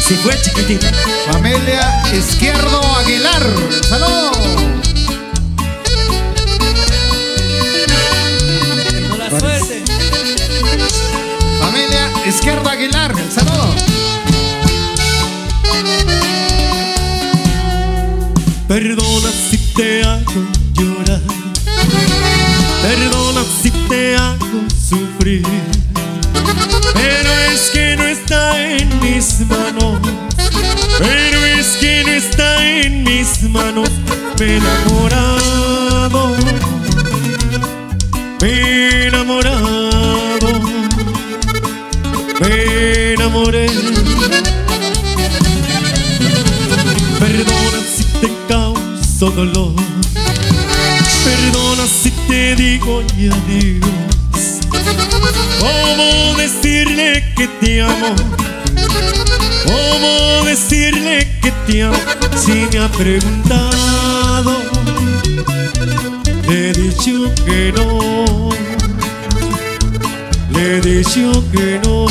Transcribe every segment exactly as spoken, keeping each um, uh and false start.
Así fue, chiquitito. Familia Izquierdo Aguilar, ¡salud! Con la suerte. Familia Izquierdo Aguilar, ¡salud! Perdona si te hago llorar, perdona si te hago sufrir, pero es que no está en mis manos, pero es que no está en mis manos. Me he enamorado, me he enamorado, me enamoré. Perdona si te causo dolor, perdona si te digo ya adiós. ¿Cómo decirle que te amo? ¿Cómo decirle que te amo? Si me ha preguntado, le he dicho que no, le he dicho que no.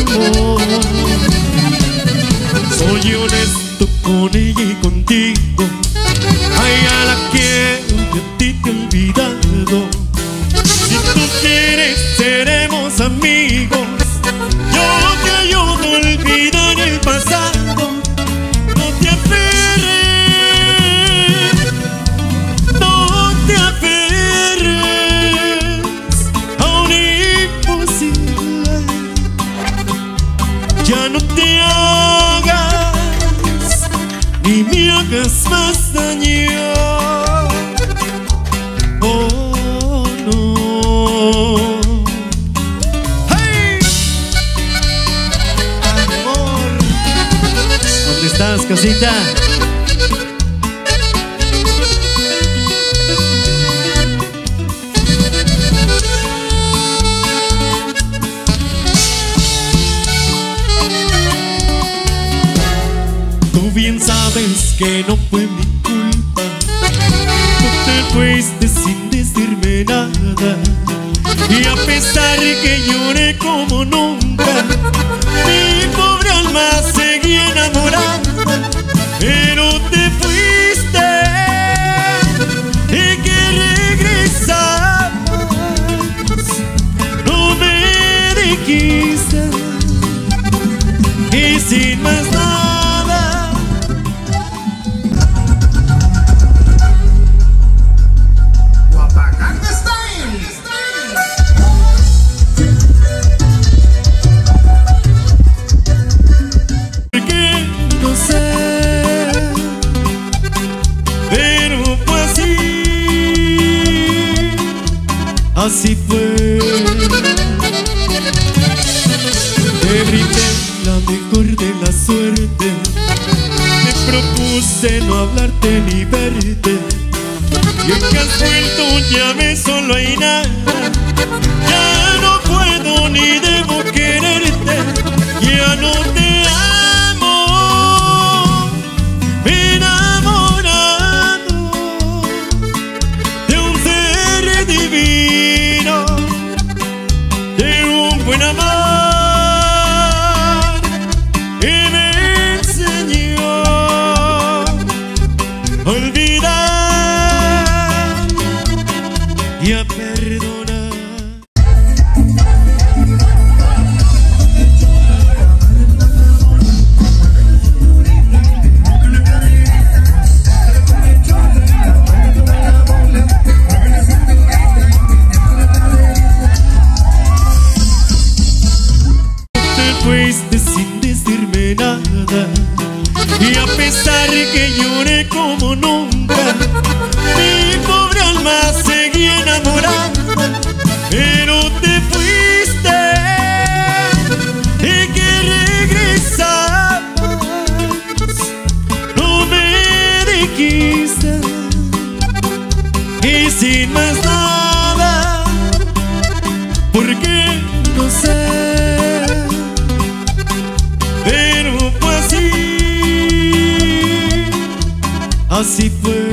Soy honesto con ella y contigo, a ella la quiero y a ti te he olvidado. Si tú quieres seremos amigos, yo te ayudo a olvidar el pasado. No te aferres, no te aferres a un imposible. Ya no te hagas ni me hagas más daño. Oh no. ¡Hey! Amor, ¿dónde estás, cosita? Tú bien sabes que no fue mi culpa, tú te fuiste sin decirme nada, y a pesar que lloré como nunca, mi pobre alma seguía enamorada. Pero te fuiste y que regresabas, no me dijiste, y sin más nada así fue. Te brindé la mejor de la suerte, te propuse no hablarte ni verte, y en que has vuelto ya ves solo hay nada. Ya no puedo ni debo quererte, ya no te amo. Me he enamorado de un ser divino, buen amor, y me enseñó a olvidar y a perdonar. Fuiste sin decirme nada, y a pesar que lloré como nunca, mi pobre alma seguía enamorada. Pero te fuiste y que regresabas, no me dijiste, y sin más nada, porque no sé. Pero fue así, así fue.